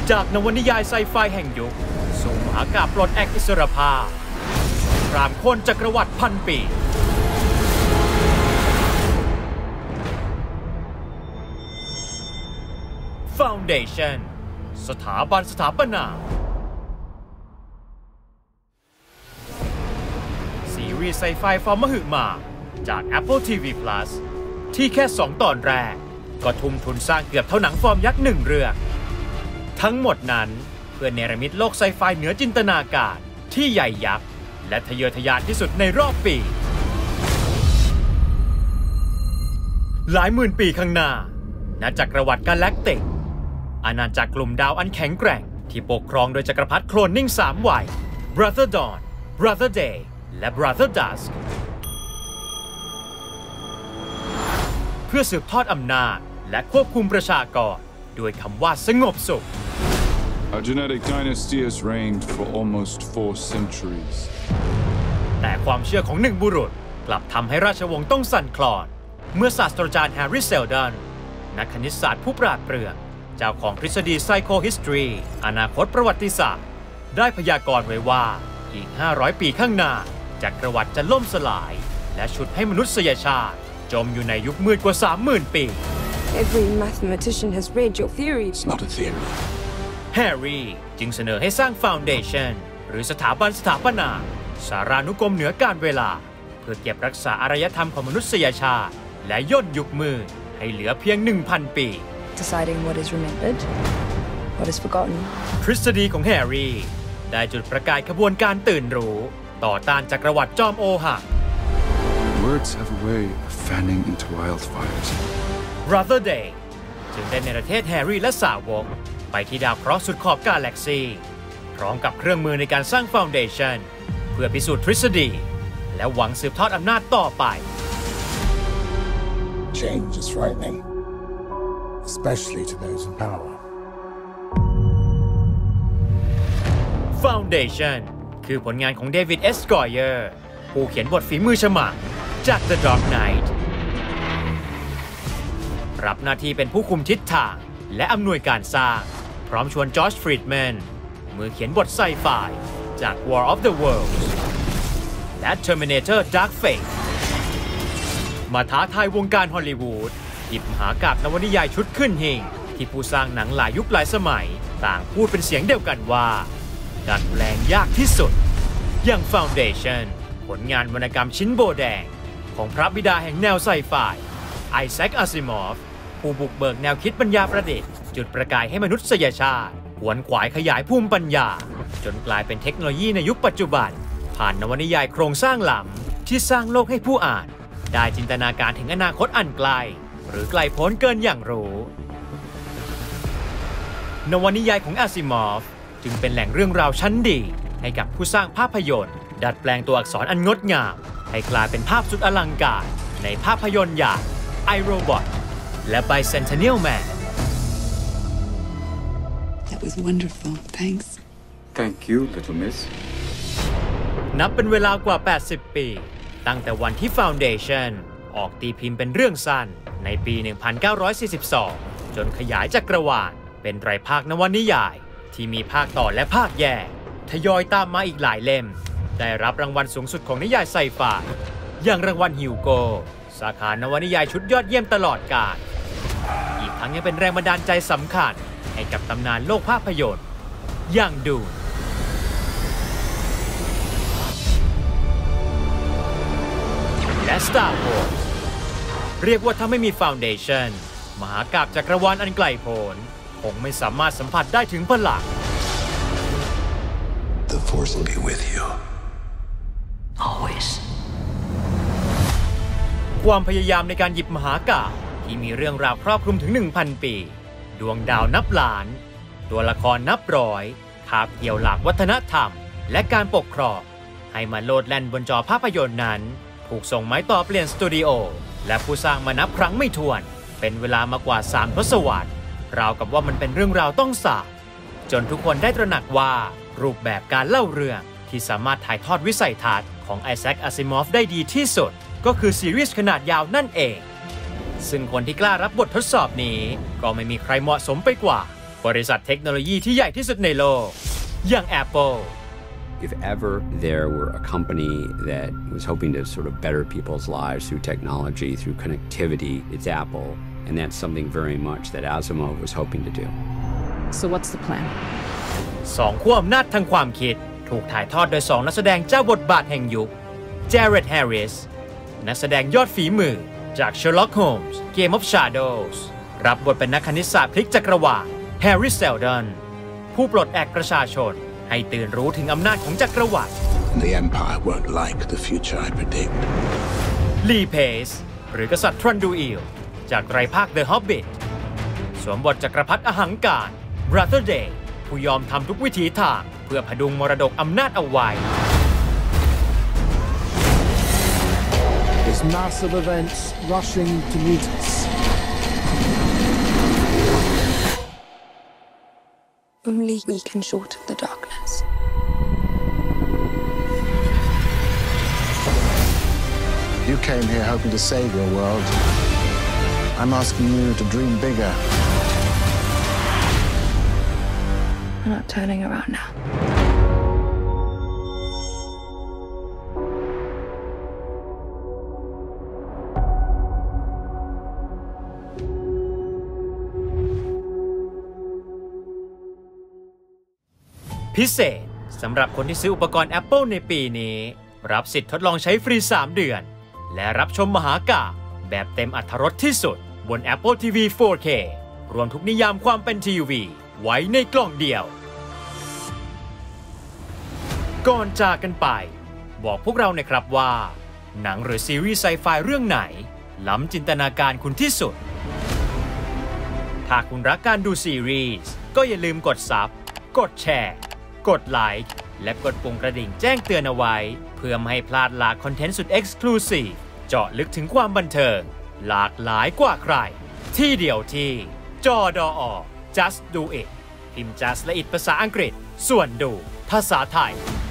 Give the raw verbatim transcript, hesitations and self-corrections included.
จากนวนิยายไซไฟแห่งยุคสู่มหากาพย์ปลดแอกอิสรภาพรามโค่นจักรวรรดิพันปี Foundation สถาบันสถาปนาซีรีส์ไซไฟฟอร์มมหึมาจาก Apple ที วี Plus ที่แค่สองตอนแรกก็ทุ่มทุนสร้างเกือบเท่าหนังฟอร์มยักษ์หนึ่งเรื่องทั้งหมดนั้นเพื่อเนรมิตโลกไซไฟเหนือจินตนาการที่ใหญ่ยักษ์และทะเยอทะยานที่สุดในรอบปีหลายหมื่นปีข้างหน้าณจักรวรรดิกาแล็กติกอาณาจักรกลุ่มดาวอันแข็งแกร่งที่ปกครองโดยจักรพรรดิโคลนนิ่งสามวัย Brother Dawn Brother Day และ Brother Dusk เพื่อสืบทอดอำนาจและควบคุมประชากรด้วยคำว่าสงบสุข Our genetic dynasty has reigned for almost four centuries. แต่ความเชื่อของหนึ่งบุรุษกลับทำให้ราชวงศ์ต้องสั่นคลอนเมื่อศาสตราจารย์แฮร์รี่เซลดอนนักคณิตศาสตร์ผู้ปราดเปรื่องเจ้าของทฤษฎี Psychohistory อนาคตประวัติศาสตร์ได้พยากรณ์ไว้ว่าอีกห้าร้อยปีข้างหน้าจักรวรรดิจะล่มสลายและฉุดให้มนุษยชาติจมอยู่ในยุคมืดกว่า สามหมื่น ปี Every mathematician has read your theory. It's not a theory. แฮร์รี่จึงเสนอให้สร้าง Foundation หรือสถาบันสถาปนาสารานุกรมเหนือการเวลาเพื่อเก็บรักษาอารยธรรมของมนุษยชาติและย่นยุคมืดให้เหลือเพียง หนึ่งพัน ปี Deciding what is remembered, what is forgotten. ทฤษฎีของแฮร์รี่ได้จุดประกายขบวนการตื่นรู้ต่อต้านจักรวรรดิจอมโอหัง Words have a way of fanning into wildfires. Brother Day จึงได้เนรเทศแฮร์รี่และสาวกไปที่ดาวเคราะห์สุดขอบกาแล็กซีพร้อมกับเครื่องมือในการสร้าง Foundation เพื่อพิสูจน์ทฤษฎีและหวังสืบทอดอำนาจต่อไป Change is frightening, especially to those in power. Foundation คือผลงานของเดวิด เอส กอยเออร์ผู้เขียนบทฝีมือฉมังจาก The Dark Knight รับหน้าที่เป็นผู้คุมทิศทางและอำนวยการสร้างพร้อมชวนจอร์จ ฟรีดแมนมือเขียนบทไซไฟจาก War of the Worlds และ Terminator Dark Fate มาท้าทายวงการฮอลลีวูดหยิบมหากาพย์นวนิยายชุดขึ้นหิ่งที่ผู้สร้างหนังหลายยุคหลายสมัยต่างพูดเป็นเสียงเดียวกันว่าดัดแปลงยากที่สุดอย่าง Foundation ผลงานวรรณกรรมชิ้นโบแดงของพระบิดาแห่งแนวไซไฟไอแซค อาซิมอฟผู้บุกเบิกแนวคิดปัญญาประดิษฐ์จุดประกายให้มนุษยชาติขวนขวายขยายภูมิปัญญาจนกลายเป็นเทคโนโลยีในยุคปัจจุบันผ่านนวนิยายโครงสร้างล้ำที่สร้างโลกให้ผู้อ่านได้จินตนาการถึงอนาคตอันไกลหรือไกลโพ้นเกินอย่างรู้นวนิยายของอาซิมอฟจึงเป็นแหล่งเรื่องราวชั้นดีให้กับผู้สร้างภาพยนตร์ดัดแปลงตัวอักษรอันงดงามให้กลายเป็นภาพสุดอลังการในภาพยนตร์อย่าง iRobot และ Bicentennial Man That was wonderful. Thanks. Thank you, little miss. นับเป็นเวลากว่า แปดสิบ ปีตั้งแต่วันที่ Foundation ออกตีพิมพ์เป็นเรื่องสั้นในปี หนึ่งพันเก้าร้อยสี่สิบสอง จนขยายจักรวาลเป็นไตรภาคนวนิยายที่มีภาคต่อและภาคแยกทยอยตามมาอีกหลายเล่มได้รับรางวัลสูงสุดของนิยายไซไฟอย่างรางวัลฮิวโกสาขานวนิยายชุดยอดเยี่ยมตลอดกาลอีกทั้งยังเป็นแรงบันดาลใจสำคัญให้กับตำนานโลกภาพยนตร์อย่างดูนและ Star Wars เรียกว่าถ้าไม่มี Foundation มหากาพย์จักรวาลอันไกลโพ้นคงไม่สามารถสัมผัสได้ถึงพลัง The Force will be with you. Always. ความพยายามในการหยิบมหากาพย์ที่มีเรื่องราวครอบคลุมถึง หนึ่งพัน ปีดวงดาวนับล้านตัวละครนับร้อยคาบเกี่ยวหลากวัฒนธรรมและการปกครองให้มาโลดแล่นบนจอภาพยนตร์นั้นถูกส่งไม้ต่อเปลี่ยนสตูดิโอและผู้สร้างมานับครั้งไม่ถ้วนเป็นเวลามากว่าสามทศวรรษราวกับว่ามันเป็นเรื่องราวต้องสาบจนทุกคนได้ตระหนักว่ารูปแบบการเล่าเรื่องที่สามารถถ่ายทอดวิสัยทัศน์ของไอแซค อาซิมอฟได้ดีที่สุดก็คือซีรีส์ขนาดยาวนั่นเองซึ่งคนที่กล้ารับบททดสอบนี้ก็ไม่มีใครเหมาะสมไปกว่าบริษัทเทคโนโลยีที่ใหญ่ที่สุดในโลกอย่าง Apple If ever there were a company that was hoping to sort of better people's lives through technology, through connectivity, it's Apple. And that's something very much that Asimov was hoping to do. So what's the plan? สองขั้วอำนาจทางความคิดถูกถ่ายทอดโดยสองนักแสดงเจ้าบทบาทแห่งยุค Jared Harris นักแสดงยอดฝีมือจาก Sherlock Holmes Game of Shadows รับบทเป็นนักคณิตศาสตร์พลิกจักรวาล Harry Seldon ผู้ปลดแอกประชาชนให้ตื่นรู้ถึงอำนาจของจักรวรรดิ The Empire won't like the future I predict. Lee Pace หรือกษัตริย์ทรันดูอิลจากไตรภาค The Hobbit สวมบทจักรพรรดิอหังการ Brother Day ผู้ยอมทำทุกวิถีทางเพื่อพดุงมรดกอำนาจเอาไว้ This mass of events rushing to meet us. Only we can shorten the darkness. You came here hoping to save your world. I'm asking you to dream bigger. We're not turning around now. พิเศษสำหรับคนที่ซื้ออุปกรณ์ Apple ในปีนี้รับสิทธิ์ทดลองใช้ฟรีสามเดือนและรับชมมหากาพย์แบบเต็มอรรถรสที่สุดบน Apple ที วี โฟร์ เค รวมทุกนิยามความเป็นทีวีไว้ในกล่องเดียวก่อนจากกันไปบอกพวกเราหน่อยครับว่าหนังหรือซีรีส์ไซไฟเรื่องไหนล้ำจินตนาการคุณที่สุดถ้าคุณรักการดูซีรีส์ก็อย่าลืมกดซับกดแชร์กดไลค์และกดปุ่มกระดิ่งแจ้งเตือนเอาไว้เพื่อไม่ให้พลาดหลากคอนเทนต์สุด Exclusive เจาะลึกถึงความบันเทิงหลากหลายกว่าใครที่เดียวที่จอดอ Just Do It พิมพ์ Just และ It ภาษาอังกฤษส่วนดูภาษาไทย